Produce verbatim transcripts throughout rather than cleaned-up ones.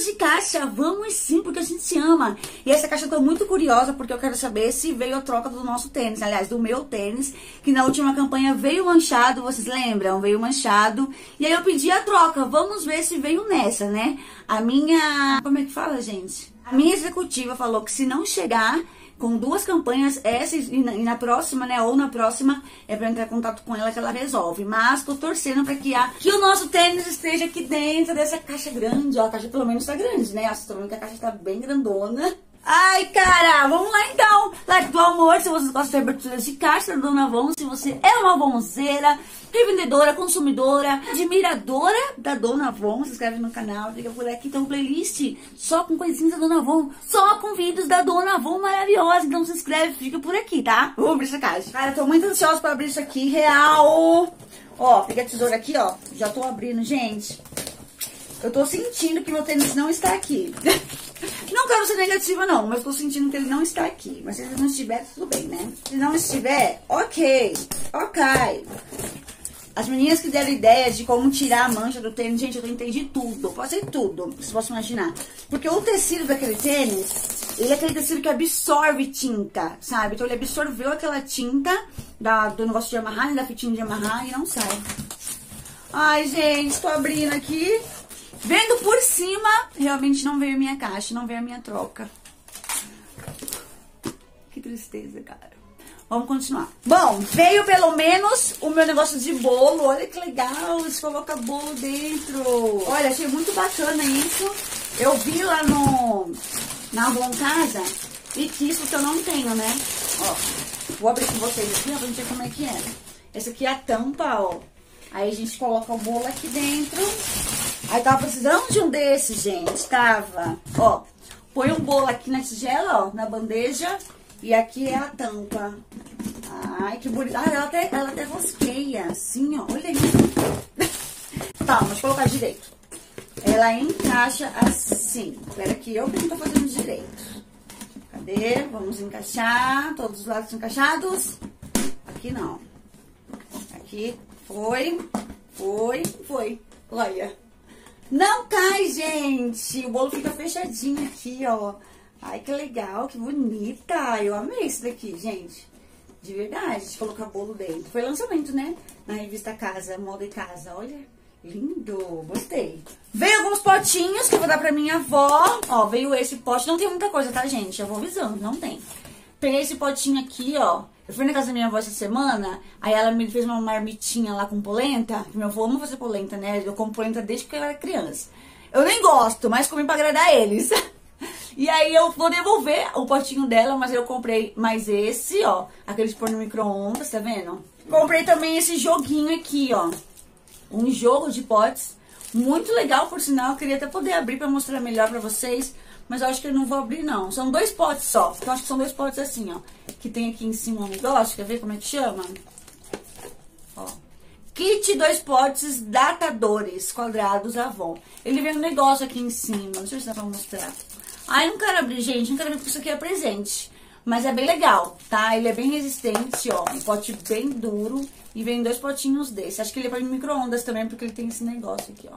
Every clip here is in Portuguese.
Mudanças de caixa, vamos sim, porque a gente se ama. E essa caixa eu tô muito curiosa, porque eu quero saber se veio a troca do nosso tênis. Aliás, do meu tênis, que na última campanha veio manchado, vocês lembram? Veio manchado. E aí eu pedi a troca, vamos ver se veio nessa, né? A minha... Como é que fala, gente? A minha executiva falou que se não chegar... com duas campanhas, essa e na, e na próxima, né, ou na próxima, é pra entrar em contato com ela que ela resolve. Mas tô torcendo pra que, a, que o nosso tênis esteja aqui dentro dessa caixa grande, ó, a caixa pelo menos tá grande, né, tô vendo que a caixa tá bem grandona. Ai, cara, vamos lá então. Like do amor, se vocês gostam de aberturas de caixa da Dona Avon, se você é uma avonzeira, revendedora, consumidora, admiradora da Dona Avon, se inscreve no canal, fica por aqui, tem uma playlist só com coisinhas da Dona Avon, só com vídeos da Dona Avon maravilhosa, então se inscreve, fica por aqui, tá? Vamos abrir essa caixa. Cara, eu tô muito ansiosa pra abrir isso aqui, real. Ó, pega a tesoura aqui, ó, já tô abrindo, gente. Eu tô sentindo que meu tênis não está aqui. Não quero ser negativa, não, mas tô sentindo que ele não está aqui. Mas se ele não estiver, tudo bem, né? Se não estiver, ok, ok. As meninas que deram ideias de como tirar a mancha do tênis, gente, eu tentei de tudo. Eu passei tudo, se posso imaginar. Porque o tecido daquele tênis, ele é aquele tecido que absorve tinta, sabe? Então ele absorveu aquela tinta da, do negócio de amarrar, da fitinha de amarrar e não sai. Ai, gente, tô abrindo aqui. Vendo por cima, realmente não veio a minha caixa, não veio a minha troca. Que tristeza, cara. Vamos continuar. Bom, veio pelo menos o meu negócio de bolo. Olha que legal, eles colocam bolo dentro. Olha, achei muito bacana isso. Eu vi lá no na Avon Casa e quis, porque eu não tenho, né? Ó, vou abrir com vocês aqui, ó, pra gente ver como é que é. Essa aqui é a tampa, ó. Aí a gente coloca o bolo aqui dentro. Aí tava precisando de um desses, gente, tava. Ó, põe um bolo aqui na tigela, ó, na bandeja. E aqui é a tampa. Ai, que bonita. Ah, ela até, ela até rosqueia, assim, ó. Olha aí. Tá, vamos colocar direito. Ela encaixa assim. Espera que eu que não tô fazendo direito. Cadê? Vamos encaixar. Todos os lados encaixados. Aqui não. Aqui. Foi. Foi. Foi. Olha. Não cai, gente. O bolo fica fechadinho aqui, ó. Ai, que legal, que bonita. Eu amei isso daqui, gente. De verdade, de colocar bolo dentro. Foi lançamento, né? Na revista Casa, Moda e Casa. Olha, lindo. Gostei. Veio alguns potinhos que eu vou dar pra minha avó. Ó, veio esse pote. Não tem muita coisa, tá, gente? Eu vou avisando, não tem. Peguei esse potinho aqui, ó. Eu fui na casa da minha avó essa semana, aí ela me fez uma marmitinha lá com polenta. Meu avô ama fazer polenta, né? Eu como polenta desde que eu era criança. Eu nem gosto, mas comi pra agradar eles. E aí eu vou devolver o potinho dela, mas eu comprei mais esse, ó. Aqueles pôr no micro-ondas, tá vendo? Comprei também esse joguinho aqui, ó. Um jogo de potes. Muito legal, por sinal. Eu queria até poder abrir pra mostrar melhor pra vocês. Mas eu acho que eu não vou abrir, não. São dois potes só. Eu acho que são dois potes assim, ó. Que tem aqui em cima um negócio. Quer ver como é que chama? Ó. Kit dois potes datadores quadrados Avon. Ele vem um negócio aqui em cima. Não sei se dá pra mostrar. Ai, não quero abrir, gente. Não quero abrir porque isso aqui é presente. Mas é bem legal, tá? Ele é bem resistente, ó. Um pote bem duro. E vem dois potinhos desse. Acho que ele é pra micro-ondas também, porque ele tem esse negócio aqui, ó.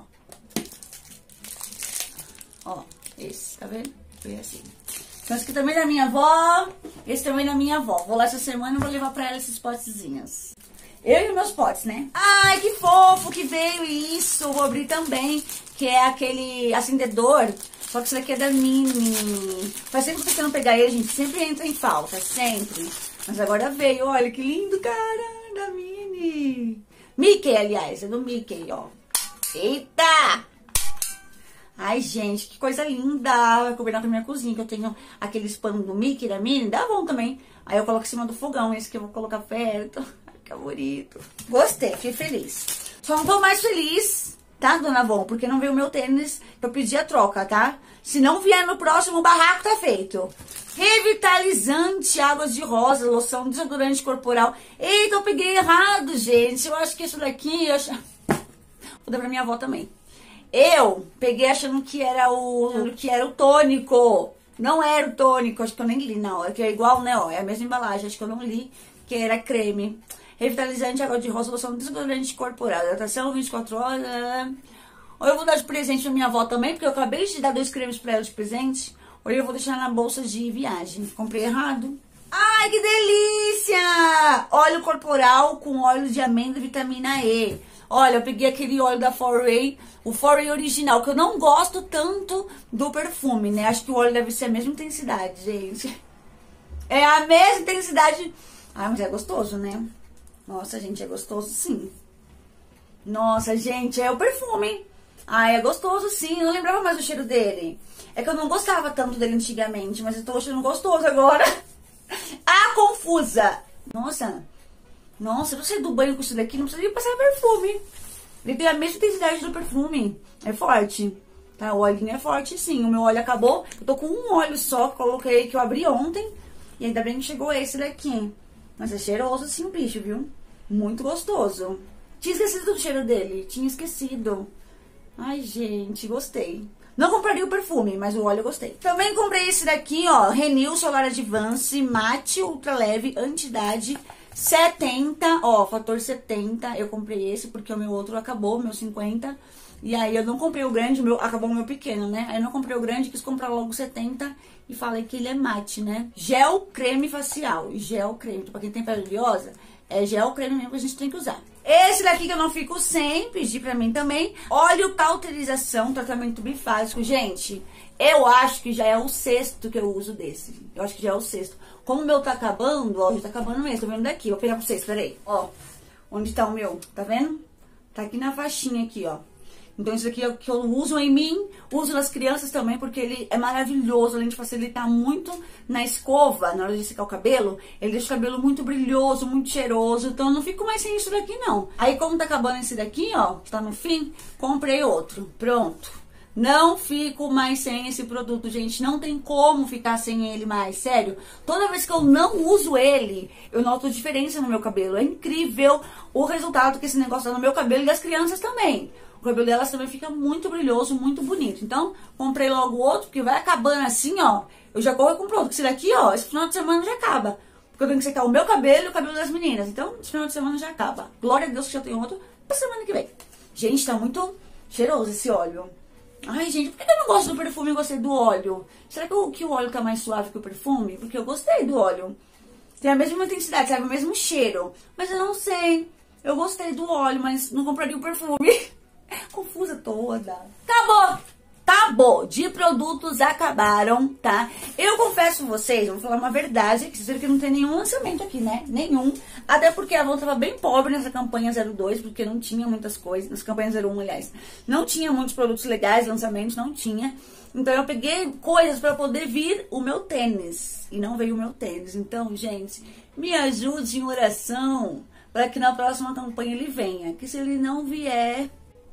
Ó. Esse, tá vendo? Foi assim. Então, esse aqui também é da minha avó. Esse também é da minha avó. Vou lá essa semana e vou levar pra ela esses potezinhos. Eu e meus potes, né? Ai, que fofo que veio isso. Vou abrir também. Que é aquele acendedor. Só que isso daqui é da Mini. Faz sempre que você não pegar ele, gente. Sempre entra em falta. Sempre. Mas agora veio. Olha que lindo, cara. Da Mini. Mickey, aliás. É do Mickey, ó. Eita! Ai, gente, que coisa linda. Vai combinar com a minha cozinha, que eu tenho aqueles panos do Mickey, da Minnie, dá bom também. Aí eu coloco em cima do fogão, esse que eu vou colocar perto. Ai, que bonito. Gostei, fiquei feliz. Só não tô mais feliz, tá, Dona Avon? Porque não veio o meu tênis, eu pedi a troca, tá? Se não vier no próximo, o barraco tá feito. Revitalizante, águas de rosa, loção, desodorante corporal. Eita, eu peguei errado, gente. Eu acho que isso daqui... Eu acho... Vou dar pra minha avó também. Eu peguei achando que era o que era o tônico. Não era o tônico, acho que eu nem li, não. É que é igual, né, ó, é a mesma embalagem, acho que eu não li, que era creme. Revitalizante, água de rosa, loção, desodorante corporal, hidratação, vinte e quatro horas. Ou eu vou dar de presente pra minha avó também, porque eu acabei de dar dois cremes pra ela de presente. Ou eu vou deixar na bolsa de viagem. Comprei errado. Ai, que delícia! Óleo corporal com óleo de amêndoa e vitamina E. Olha, eu peguei aquele óleo da Foray, o Foray original, que eu não gosto tanto do perfume, né? Acho que o óleo deve ser a mesma intensidade, gente. É a mesma intensidade. Ai, mas é gostoso, né? Nossa, gente, é gostoso sim. Nossa, gente, é o perfume. Ai, é gostoso sim. Eu não lembrava mais do cheiro dele. É que eu não gostava tanto dele antigamente, mas eu tô achando gostoso agora. Ah, confusa. Nossa. Nossa, eu não sei do banho com isso daqui, não precisa nem passar perfume. Ele tem a mesma intensidade do perfume. É forte. Tá, o olhinho é forte sim. O meu óleo acabou. Eu tô com um óleo só que coloquei, que eu abri ontem. E ainda bem que chegou esse daqui. Mas é cheiroso sim o bicho, viu? Muito gostoso. Tinha esquecido do cheiro dele. Tinha esquecido. Ai, gente, gostei. Não compraria o perfume, mas o óleo eu gostei. Também comprei esse daqui, ó. Renew Solar Advance Mate Ultra Leve Anti-Idade setenta, ó, fator setenta. Eu comprei esse porque o meu outro acabou, o meu cinquenta. E aí eu não comprei o grande, o meu, acabou o meu pequeno, né? Aí eu não comprei o grande, quis comprar logo o setenta e falei que ele é mate, né? Gel creme facial, gel creme. Pra quem tem pele oleosa, é gel creme mesmo que a gente tem que usar. Esse daqui que eu não fico sem, pedi pra mim também. Óleo cauterização, tratamento bifásico. Gente, eu acho que já é o sexto que eu uso desse. Eu acho que já é o sexto. Como o meu tá acabando, ó, já tá acabando mesmo, tô vendo daqui. Vou pegar pra vocês, peraí. Ó, onde tá o meu? Tá vendo? Tá aqui na faixinha aqui, ó. Então isso aqui é o que eu uso em mim, uso nas crianças também, porque ele é maravilhoso, além de facilitar muito na escova, na hora de secar o cabelo, ele deixa o cabelo muito brilhoso, muito cheiroso, então eu não fico mais sem isso daqui não. Aí como tá acabando esse daqui, ó, que tá no fim, comprei outro, pronto. Não fico mais sem esse produto, gente, não tem como ficar sem ele mais, sério. Toda vez que eu não uso ele, eu noto diferença no meu cabelo, é incrível o resultado que esse negócio dá no meu cabelo e das crianças também. O cabelo delas também fica muito brilhoso, muito bonito. Então, comprei logo outro, porque vai acabando assim, ó. Eu já corro com pronto. Esse daqui, ó, esse final de semana já acaba. Porque eu tenho que secar o meu cabelo e o cabelo das meninas. Então, esse final de semana já acaba. Glória a Deus que já tem outro pra semana que vem. Gente, tá muito cheiroso esse óleo. Ai, gente, por que eu não gosto do perfume e gostei do óleo? Será que o, que o óleo tá mais suave que o perfume? Porque eu gostei do óleo. Tem a mesma intensidade, sabe? O mesmo cheiro. Mas eu não sei. Eu gostei do óleo, mas não compraria o perfume. Confusa toda. Acabou! Acabou! De produtos acabaram, tá? Eu confesso a vocês, vou falar uma verdade, que vocês viram que não tem nenhum lançamento aqui, né? Nenhum. Até porque a Avon tava bem pobre nessa campanha zero dois, porque não tinha muitas coisas. Nas campanhas zero um, aliás. Não tinha muitos produtos legais, lançamentos, não tinha. Então eu peguei coisas pra poder vir o meu tênis. E não veio o meu tênis. Então, gente, me ajude em oração para que na próxima campanha ele venha. Que se ele não vier...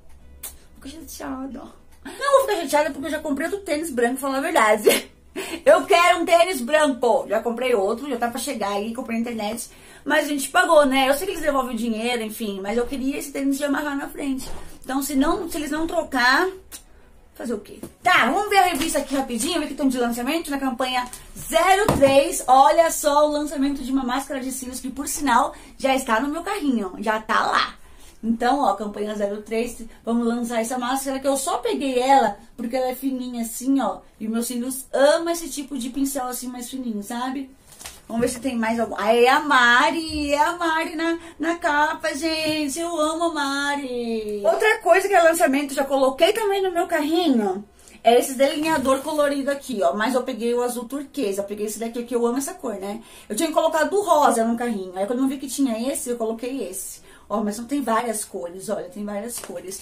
Fico chateada. Não vou ficar chateada porque eu já comprei outro tênis branco, pra falar a verdade. Eu quero um tênis branco. Já comprei outro, já tá pra chegar aí, comprei na internet. Mas a gente pagou, né? Eu sei que eles devolvem o dinheiro, enfim. Mas eu queria esse tênis de amarrar na frente. Então, se, não, se eles não trocar... Fazer o quê? Tá, vamos ver a revista aqui rapidinho. Ver que estão de lançamento na campanha zero três. Olha só o lançamento de uma máscara de cílios que, por sinal, já está no meu carrinho. Já tá lá. Então, ó, campanha zero três, vamos lançar essa máscara que eu só peguei ela porque ela é fininha assim, ó. E meus cílios amam esse tipo de pincel assim mais fininho, sabe? Vamos ver se tem mais algum. Ah, é a Mari, é a Mari na, na capa, gente. Eu amo a Mari. Outra coisa que é lançamento, já coloquei também no meu carrinho, é esse delineador colorido aqui, ó. Mas eu peguei o azul turquesa. Eu peguei esse daqui que eu amo essa cor, né? Eu tinha colocado o rosa no carrinho. Aí quando eu vi que tinha esse, eu coloquei esse. Ó, mas não tem várias cores, olha, tem várias cores.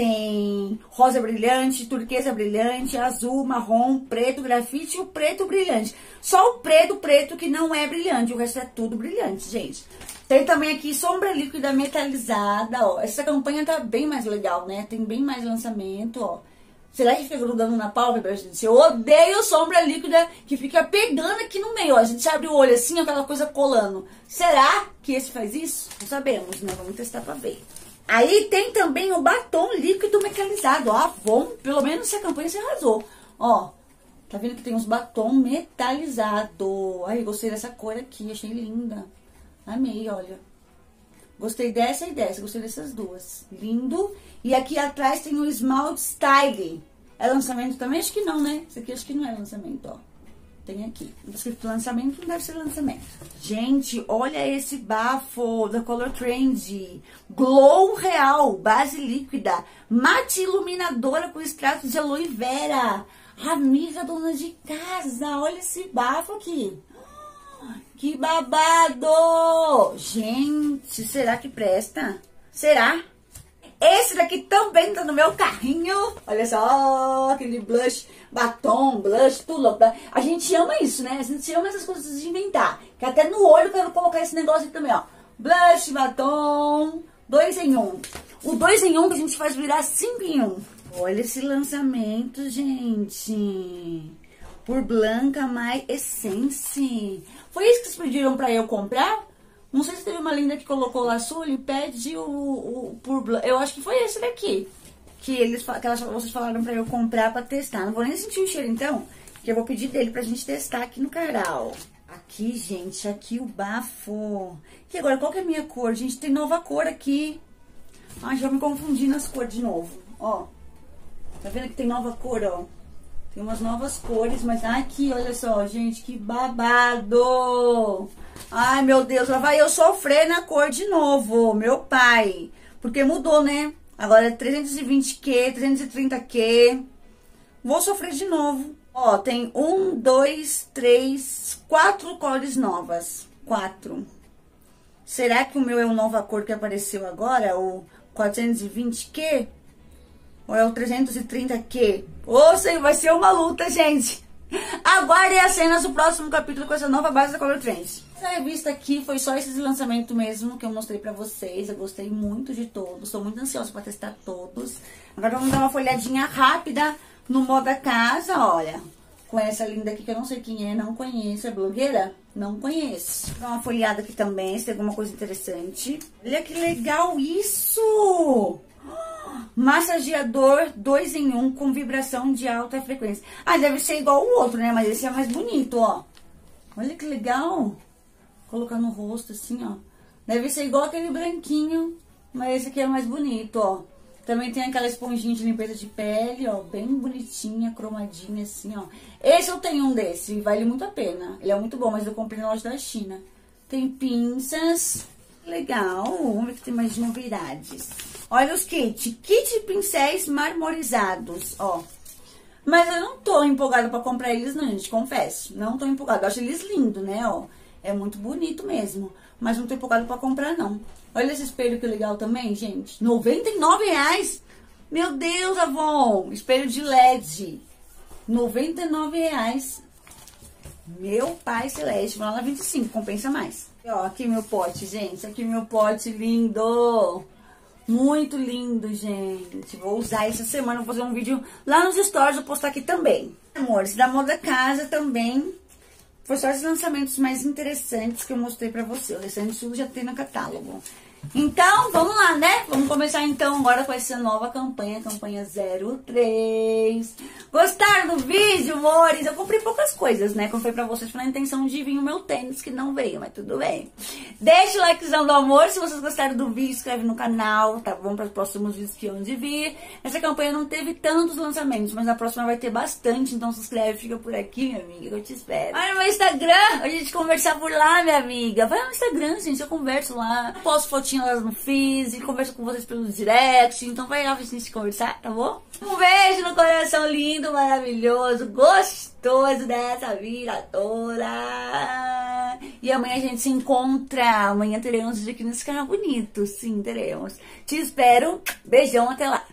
Tem rosa brilhante, turquesa brilhante, azul, marrom, preto, grafite e o preto brilhante. Só o preto, preto que não é brilhante, o resto é tudo brilhante, gente. Tem também aqui sombra líquida metalizada, ó. Essa campanha tá bem mais legal, né? Tem bem mais lançamento, ó. Será que fica grudando na pálpebra, gente? Eu odeio sombra líquida que fica pegando aqui no meio, ó. A gente abre o olho assim, aquela coisa colando. Será que esse faz isso? Não sabemos, né? Vamos testar pra ver. Aí tem também o batom líquido metalizado, ó. Avon, pelo menos essa campanha se arrasou. Ó, tá vendo que tem uns batom metalizado. Ai, gostei dessa cor aqui, achei linda. Amei, olha. Gostei dessa e dessa, gostei dessas duas. Lindo. E aqui atrás tem o Esmalte Style. É lançamento também? Acho que não, né? Esse aqui acho que não é lançamento, ó. Tem aqui. Não tá escrito lançamento, não deve ser lançamento. Gente, olha esse bafo da Color Trend. Glow Real, base líquida. Mate iluminadora com extrato de aloe vera. Amiga dona de casa, olha esse bafo aqui. Que babado! Gente, será que presta? Será? Esse daqui também tá no meu carrinho. Olha só, aquele blush, batom, blush, tudo. A gente ama isso, né? A gente ama essas coisas de inventar. Que até no olho eu quero colocar esse negócio aqui também, ó. Blush, batom, dois em um. O dois em um que a gente faz virar cinco em um. Olha esse lançamento, gente. Por Blanca My Essence. Foi isso que vocês pediram pra eu comprar? Não sei se teve uma linda que colocou lá, Sully, pede o, o por Blanca. Eu acho que foi esse daqui. Que, eles, que elas, vocês falaram pra eu comprar pra testar. Não vou nem sentir o cheiro, então. Que eu vou pedir dele pra gente testar aqui no canal. Aqui, gente, aqui o bafo. E agora, qual que é a minha cor? Gente, tem nova cor aqui. Ai, já me confundi nas cores de novo. Ó. Tá vendo que tem nova cor, ó? Tem umas novas cores, mas aqui, olha só, gente, que babado! Ai, meu Deus, lá vai eu sofrer na cor de novo, meu pai. Porque mudou, né? Agora é trezentos e vinte Q, trezentos e trinta Q. Vou sofrer de novo. Ó, tem um, dois, três, quatro cores novas. Quatro. Será que o meu é o nova cor que apareceu agora? O quatrocentos e vinte Q? Ou é o trezentos e trinta Q? Ou sei, vai ser uma luta, gente. Aguardem as cenas do próximo capítulo com essa nova base da Color Trend. Essa revista aqui foi só esse lançamento mesmo que eu mostrei pra vocês. Eu gostei muito de todos. Tô muito ansiosa pra testar todos. Agora vamos dar uma folhadinha rápida no Moda Casa, olha. Com essa linda aqui que eu não sei quem é, não conheço. É blogueira? Não conheço. Vou dar uma folhada aqui também, se tem alguma coisa interessante. Olha que legal isso! Massageador dois em um com vibração de alta frequência. Ah, deve ser igual o outro, né? Mas esse é mais bonito, ó. Olha que legal. Colocar no rosto assim, ó. Deve ser igual aquele branquinho, mas esse aqui é mais bonito, ó. Também tem aquela esponjinha de limpeza de pele, ó. Bem bonitinha, cromadinha assim, ó. Esse eu tenho um desse, vale muito a pena. Ele é muito bom, mas eu comprei na loja da China. Tem pinças. Legal. Vamos ver que tem mais novidades. Olha os kits. Kit pincéis marmorizados, ó. Mas eu não tô empolgada pra comprar eles não, gente, confesso. Não tô empolgada. Eu acho eles lindos, né, ó. É muito bonito mesmo. Mas não tô empolgada pra comprar, não. Olha esse espelho que legal também, gente. noventa e nove reais. Meu Deus, Avon. Espelho de L E D. noventa e nove reais. Meu pai celeste. Vou lá na vinte e cinco, compensa mais. E, ó, aqui meu pote, gente. Aqui meu pote lindo. Muito lindo, gente. Vou usar essa semana, vou fazer um vídeo lá nos stories, vou postar aqui também. Amores, da Moda Casa também. Foi só os lançamentos mais interessantes que eu mostrei pra você. O restante tudo já tem no catálogo. Então, vamos lá, né? Vamos começar então agora com essa nova campanha, campanha zero três. Gostaram do vídeo, amores? Eu comprei poucas coisas, né? Comprei pra vocês na intenção de vir o meu tênis, que não veio, mas tudo bem. Deixa o likezão do amor, se vocês gostaram do vídeo, inscreve no canal, tá bom? Para os próximos vídeos que hão de vir. Essa campanha não teve tantos lançamentos, mas na próxima vai ter bastante, então se inscreve, fica por aqui, minha amiga, que eu te espero. Vai no meu Instagram, a gente conversar por lá, minha amiga. Vai no Instagram, gente, eu converso lá. Eu posto fotinhas lá no Face e converso com vocês pelo direct, então vai lá pra gente conversar, tá bom? Um beijo no coração lindo, maravilhoso, gostoso dessa vida toda. E amanhã a gente se encontra. Amanhã teremos vídeo aqui nesse canal bonito. Sim, teremos. Te espero. Beijão, até lá.